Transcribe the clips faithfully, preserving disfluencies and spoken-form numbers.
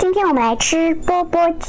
今天我们来吃钵钵鸡，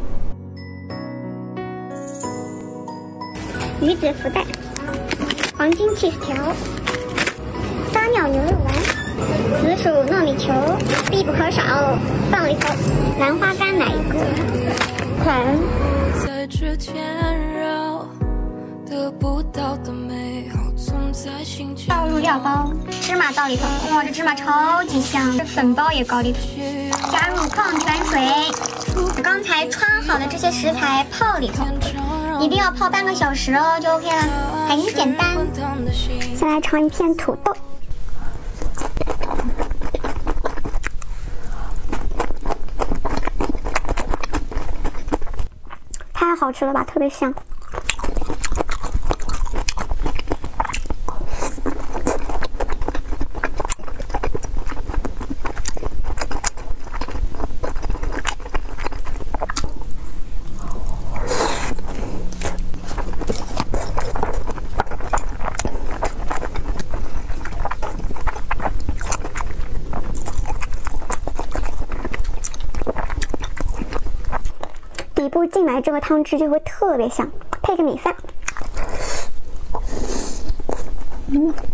鱼子福袋，黄金 cheese 条，撒尿牛肉丸，紫薯糯米球，必不可少，放里头，兰花干奶一个，款。在这天绕得不到的美好总在心间。倒入料包，芝麻倒里头，哇，这芝麻超级香，这粉包也高里头。加入矿泉水，刚才穿好的这些食材泡里头，一定要泡半个小时哦，就 OK 了，很简单。先来尝一片土豆。 太好吃了吧，特别香。底部进来这个汤汁就会特别香，配个米饭，嗯。